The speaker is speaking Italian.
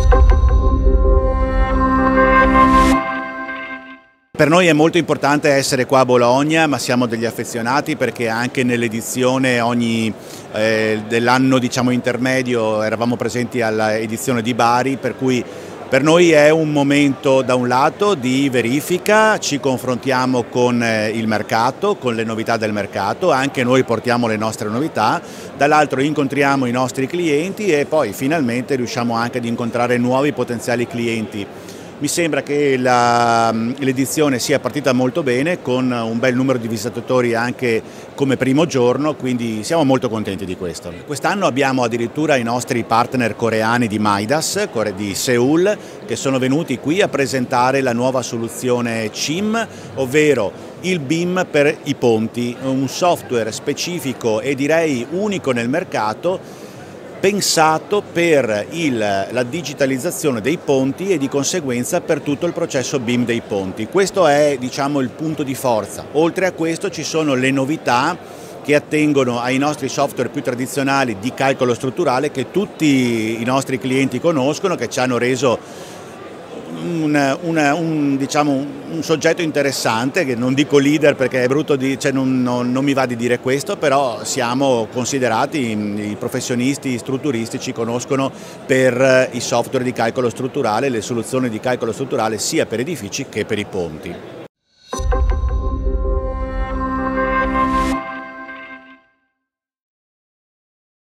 Per noi è molto importante essere qua a Bologna, ma siamo degli affezionati perché anche nell'edizione dell'anno intermedio eravamo presenti all'edizione di Bari, per cui per noi è un momento da un lato di verifica, ci confrontiamo con il mercato, con le novità del mercato, anche noi portiamo le nostre novità, dall'altro incontriamo i nostri clienti e poi finalmente riusciamo anche ad incontrare nuovi potenziali clienti. Mi sembra che l'edizione sia partita molto bene, con un bel numero di visitatori anche come primo giorno, quindi siamo molto contenti di questo. Quest'anno abbiamo addirittura i nostri partner coreani di Midas, di Seoul, che sono venuti qui a presentare la nuova soluzione CIM, ovvero il BIM per i ponti, un software specifico e direi unico nel mercato, pensato per la digitalizzazione dei ponti e di conseguenza per tutto il processo BIM dei ponti. Questo è, diciamo, il punto di forza. Oltre a questo ci sono le novità che attengono ai nostri software più tradizionali di calcolo strutturale che tutti i nostri clienti conoscono, che ci hanno reso un soggetto interessante, che non dico leader perché è brutto, non mi va di dire questo, però siamo considerati, i professionisti strutturistici conoscono per i software di calcolo strutturale, le soluzioni di calcolo strutturale sia per edifici che per i ponti.